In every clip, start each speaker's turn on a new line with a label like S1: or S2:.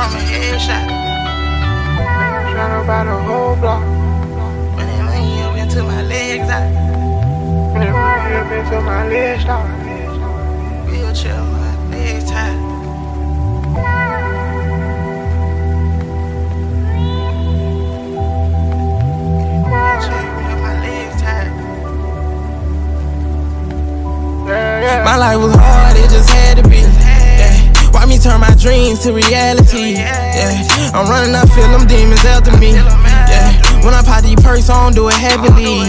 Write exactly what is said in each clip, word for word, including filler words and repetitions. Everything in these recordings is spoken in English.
S1: from a headshot.
S2: Tryna buy the whole block.
S1: When that money up into my legs out.
S2: When that money up into my legs out.
S1: Wheelchair, my legs tied. My life was hard, it just had to be. Yeah. Why me turn my dreams to reality? Yeah. I'm running, I feel them demons after me. Yeah. When I pop these perks, I don't do it happily.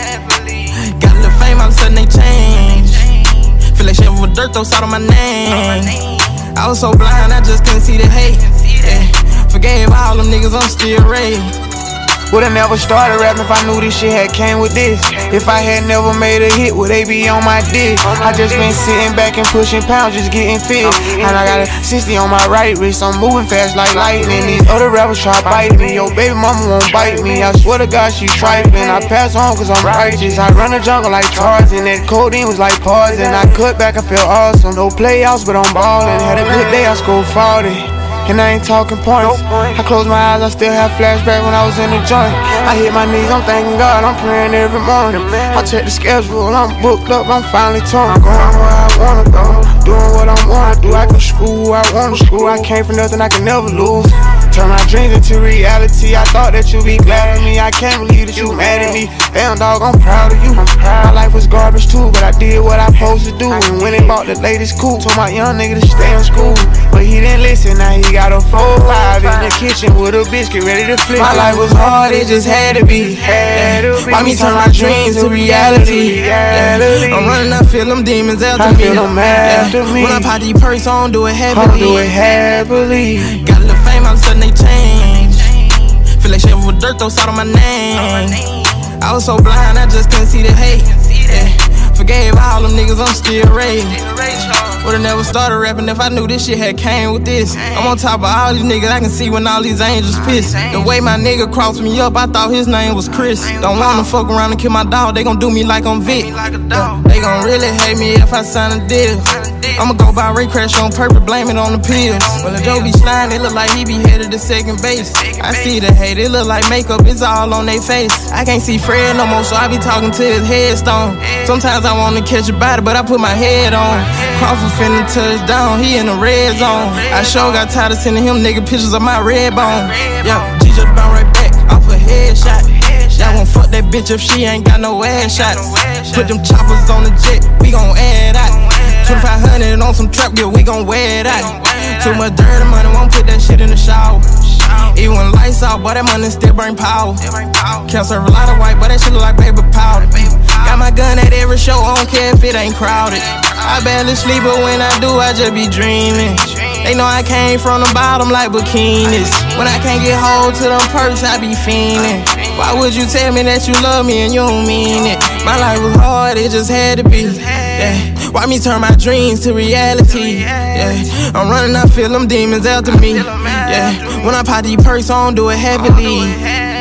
S1: Got a little fame, all of a sudden they change. Feel like shit with dirt, throw salt on my name. I was so blind, I just couldn't see the hate. Yeah. Forgave all them niggas, I'm still raised.
S2: Would've never started rapping if I knew this shit had came with this. If I had never made a hit, would they be on my dick? I just been sitting back and pushing pounds, just getting fit. And I got a sixty on my right wrist, I'm moving fast like lightning. These other rappers try biting me, yo baby mama won't bite me. I swear to God she trifling, I pass on cause I'm righteous. I run the jungle like Tarzan, that codeine was like poison. I cut back, I feel awesome, no playoffs but I'm ballin'. Had a good day, I scored forty. And I ain't talking points. I close my eyes, I still have flashback when I was in the joint. I hit my knees, I'm thanking God, I'm praying every morning. I check the schedule, I'm booked up, I'm finally torn. I'm going where I wanna go, doing what I wanna do. I can screw who I wanna screw, I came for nothing, I can never lose. Turn my dreams into reality, I thought that you'd be glad of me. I can't believe that you mad at me. Damn dog, I'm proud of you. My life was garbage too, but I did what I supposed to do. And when they bought the latest coupe, told my young nigga to stay in school. But he didn't listen, now he got a four five in the kitchen with a biscuit ready to flip. My life was hard, it just had to be. Yeah. Why me turn my dreams to reality? Yeah. I'm running, I feel them demons after me. Yeah. When I pop these perks, I don't do it happily. do it happily.
S1: Got a little fame, all of a sudden they change. Feel like shit with dirt, throw salt on my name. I was so blind, I just couldn't see the hate. Yeah. Forgave all them niggas, I'm still raised. Would've never started rapping if I knew this shit had came with this. I'm on top of all these niggas, I can see when all these angels piss. The way my nigga crossed me up, I thought his name was Chris. Don't wanna fuck around and kill my dog, they gon' do me like I'm Vic. Yeah, they gon' really hate me if I sign a deal. I'ma go buy Ray Crash on purpose, blame it on the pills. When the Joe be sliding, it look like he be headed to second base. I see the hate, it look like makeup, it's all on they face. I can't see Fred no more, so I be talking to his headstone. Sometimes I wanna catch a body, but I put my head on. Crawford finna touch down, he in the red zone. I sure got tired of sending him nigga pictures of my red bone. Yeah, G just bounce right back off a headshot. Y'all won't fuck that bitch if she ain't got no ass shots. Put them choppers on the jet, we gon' add out. twenty-five hundred on some trap gear, we gon' wear it out. Too much dirty money, won't put that shit in the shower. Even when lights out, boy, that money still bring power. Can't serve a lot of white, but that shit look like baby powder. Got my gun at every show, I don't care if it ain't crowded. I barely sleep, but when I do, I just be dreaming. They know I came from the bottom like bikinis. When I can't get hold to them perks, I be fiending. Why would you tell me that you love me and you don't mean it? My life was hard, it just had to be. Yeah. Why me turn my dreams to reality? Yeah. I'm running, I feel them demons after me. Yeah. When I pop these perks, I don't do it happily.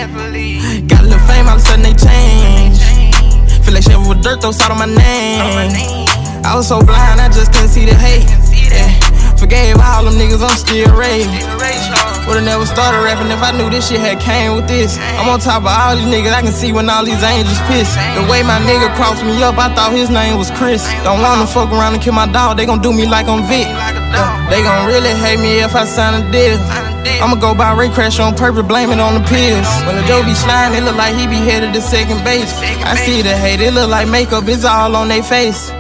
S1: Got a little fame, all of a sudden they change. Feel like shit with dirt, throw salt on my name. I was so blind, I just couldn't see the hate. Yeah. Forgave all them niggas, I'm still raised. Would've never started rapping if I knew this shit had came with this. I'm on top of all these niggas, I can see when all these angels piss. The way my nigga crossed me up, I thought his name was Chris. Don't wanna fuck around and kill my dog, they gon' do me like I'm Vic. Yeah, they gon' really hate me if I sign a deal. I'ma go buy Ray Crash on purpose, blame it on the pills. When the Joe be sliding, it look like he be headed to second base. I see the hate, it look like makeup, it's all on they face.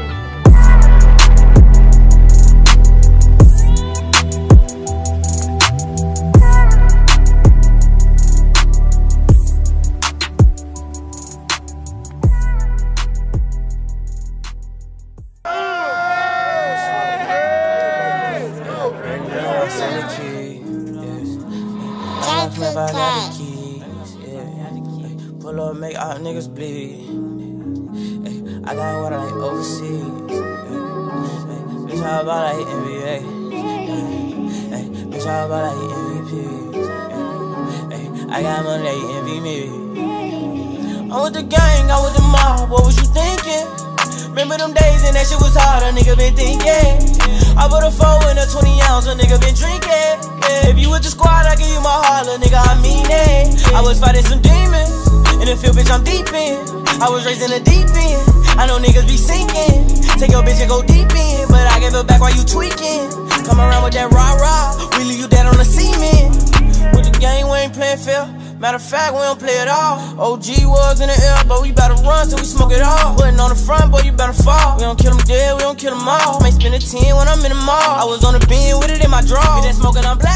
S3: Pull up, make all niggas bleed. Ay, I got what I like overseas. Ay, bitch, how about like N B A? Ay, bitch, how about like M V P? Ay, I got money, they envy me. I'm with the gang, I'm with the mob. What was you thinking? Remember them days and that shit was hard, a nigga been thinking. I put a four in a twenty ounce, a nigga been drinking. If you with the squad, I give you my heart, little nigga, I mean it. I was fighting some demons, in the field, bitch, I'm deep in. I was raised in the deep end, I know niggas be sinking. Take your bitch and go deep in, but I give it back while you tweaking. Come around with that rah-rah, we leave you dead on the cement. With the game, we ain't playing fair. Matter of fact, we don't play it all. O G was in the air, but we bout to run till we smoke it all. Putting on the front, boy, you better fall. We don't kill them dead, we don't kill them all. Might spend a ten when I'm in the mall. I was on the beam with it in my draw. Been smoking, I'm black.